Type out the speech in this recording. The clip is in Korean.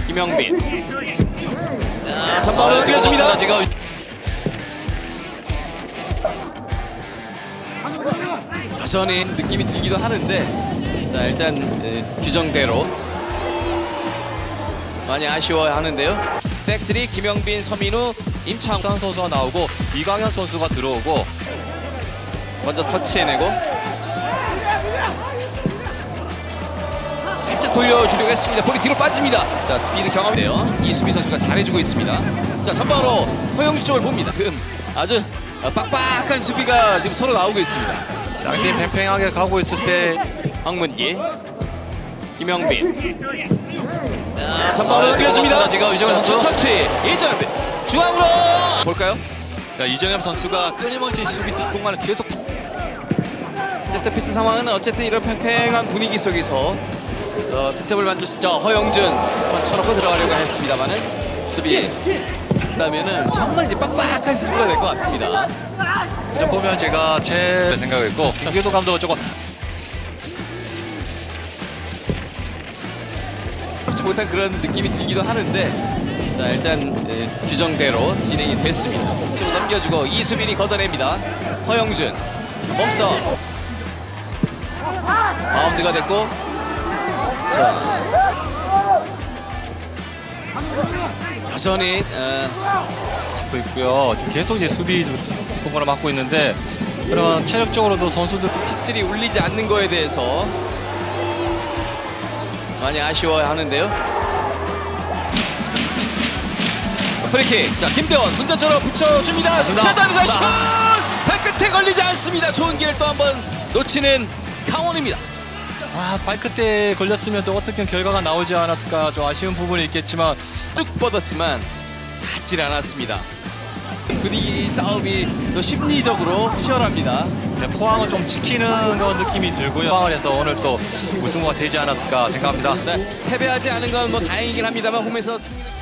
김영빈. 전방으로 뛰어줍니다. 지금 여전히 느낌이 들기도 하는데, 자 일단 규정대로 많이 아쉬워하는데요. 백스리 김영빈, 서민우, 임창선 선수가 나오고 이광현 선수가 들어오고 먼저 터치해내고 살짝 돌려주려고 했습니다. 볼이 뒤로 빠집니다. 자 스피드 경험이네요. 이수비 선수가 잘해주고 있습니다. 자 전방으로 허영주 쪽을 봅니다. 지금 아주 빡빡한 수비가 지금 서로 나오고 있습니다. 양팀 팽팽하게 가고 있을 때 황문기, 김영빈. 전방으로 뛰어줍니다. 지금 이정현 선수 터치 1점 중앙으로 볼까요? 이정현 선수가 끊임없이 수비 뒷공간을 계속 세트피스 상황은 어쨌든 이런 팽팽한 분위기 속에서 득점을 만들 수 있죠. 허영준 한번 쳐놓고 들어가려고 했습니다만은 수비 그다음에는 정말 이제 빡빡한 승부가 될 것 같습니다. 좀 보면 제가 제 생각했고 김규도 감독은 조금 그렇지 못한 그런 느낌이 들기도 하는데, 자 일단 규정대로 진행이 됐습니다. 좀 넘겨주고 이수빈이 걷어냅니다. 허영준 몸싸움 바운드가 됐고, 자 여전히 갖고 있고요. 지금 계속 이제 수비 뒷공간을 막고 있는데 그런 체력적으로도 선수들 휘슬이 울리지 않는 거에 대해서 많이 아쉬워하는데요. 프리킥. 자 김대원 문전처럼 붙여줍니다. 시간다면서 슛! 발끝에 걸리지 않습니다. 좋은 기회를 또 한번 놓치는 강원입니다. 발끝에 걸렸으면 또 어떻게 결과가 나오지 않았을까 좀 아쉬운 부분이 있겠지만 쭉 뻗었지만 닿질 않았습니다. 분위기 싸움이 또 심리적으로 치열합니다. 포항은 좀 지키는 그런 느낌이 들고요. 포항을 해서 오늘 또 우승부가 되지 않았을까 생각합니다. 네, 패배하지 않은 건 뭐 다행이긴 합니다만 홈에서 승리를